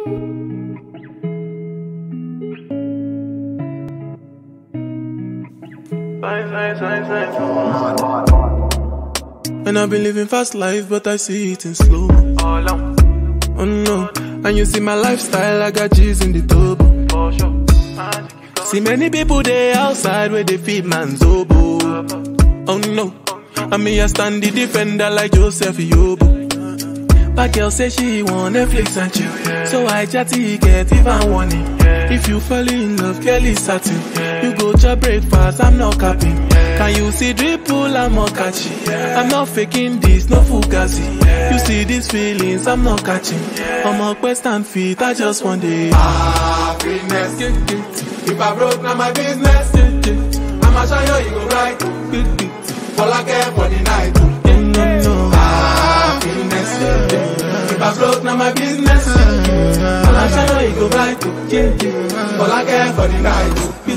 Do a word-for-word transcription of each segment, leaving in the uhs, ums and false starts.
And I've been living fast life, but I see it in slow. Oh no, and you see my lifestyle, I got G's in the turbo. See many people there outside where they feed man zobo. Oh no, and me I stand the defender like Joseph Yobo. But girl say she want Netflix and chill, yeah. So I chatty get even warning. Yeah. If you fall in love, girl is satin. Yeah. You go to breakfast, I'm not capping. Yeah. Can you see dribble, Amokachi? Yeah. I'm not faking this, no fugazzi. Yeah. You see these feelings, I'm not catching. Yeah. I'm a quest and feet, I just want it. Ah, Finesse. Yeah, yeah. If I broke, now my business. Yeah, yeah. I'ma show you, you go right. Yeah, yeah. Folake for the night. Yeah, no, no. Ah, Finesse. Yeah, yeah. If I broke, now my business. Yeah, yeah. I'ma show you, you go right. Yeah, yeah. Folake for the night.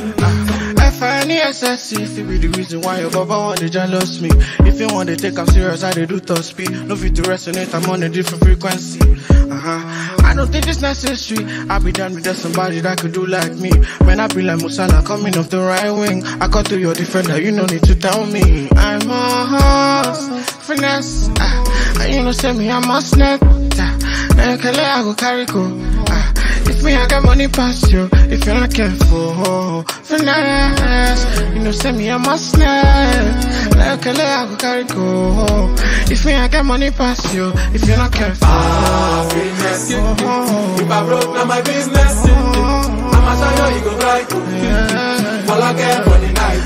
F I N E S S if it be the reason why your baba want to jealous me. If you want to take I'm serious, I they do top speed. No fit to resonate, I'm on a different frequency. Uh-huh. I don't think it's necessary. I be done with that somebody that could do like me. When I be like Musala coming off the right wing, I got to your defender, you no need to tell me. I'm a horse, finesse. Uh, and you know say me I'm a snake. Uh, I go carry go. Uh, if me I got money past you, if you're not careful, finesse. You know say me I'm a snake. Like I go carry go. If me I got money past you, if you're not careful. Ah, Finesse. If I broke, now my business. I'ma show you, you go right. Folake for the night.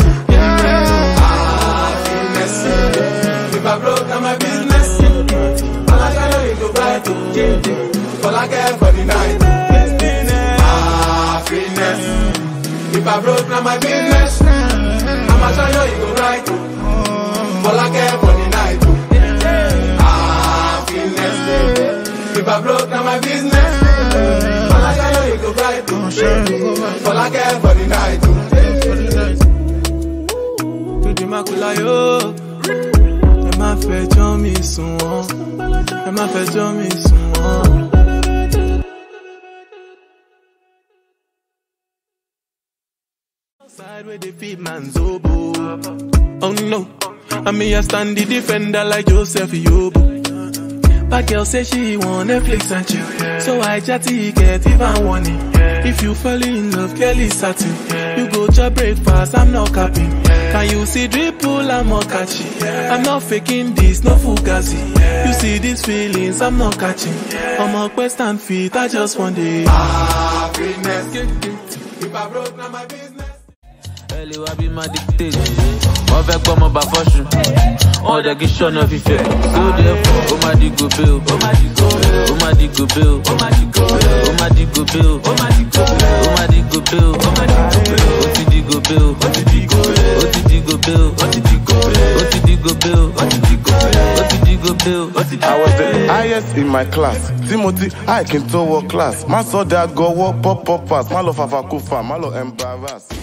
Ah, Finesse. If I broke, now my business. I'ma show you, you go right. Folake for the night. Ah, Finesse. If I broke, now my business. I'ma show you, you go right. Folake for the night. Ah, Finesse. If I broke, now my business. I'ma show you, you go right. Folake for the night. To the makula yo, ẹ má fẹjọ́ mi sùn wọ́n, ẹ má fẹjọ́ mi sùn wọ́n. Outside where they feed man zobo. Oh no, and me I stand the defender like Joseph Yobo. But girl say she want Netflix and chill, yeah. So I chatty get even warning. Yeah. If you fall in love, girl is satin. Yeah. You go to breakfast, I'm not capping. Yeah. Can you see dribble, Amokachi? Yeah. I'm not faking this, no fugazzi. Yeah. You see these feelings, I'm not catching. Yeah. I'm a quest and feet, I just want it. Ah, Finesse. If I broke, now my business. Elle va be my dictator. On fait comme on va fortune. On a qui shana vifé. So therefore, oh my di go bill. Oh my di go bill. Oh my di go bill. Oh my di go bill. Oh my di go bill. Oh my di go bill. Oh my di go bill. Oh my di go bill. Oh ti di go bill. Oh ti di go bill. Oh ti di go bill. Oh ti di go bill. Oh ti di go bill. Oh ti di go bill. Oh ti di go bill. I was the highest in my class. Timothy, I can tower class. My soda go walk pop pop pass. My love have a kufa. My love embarrass.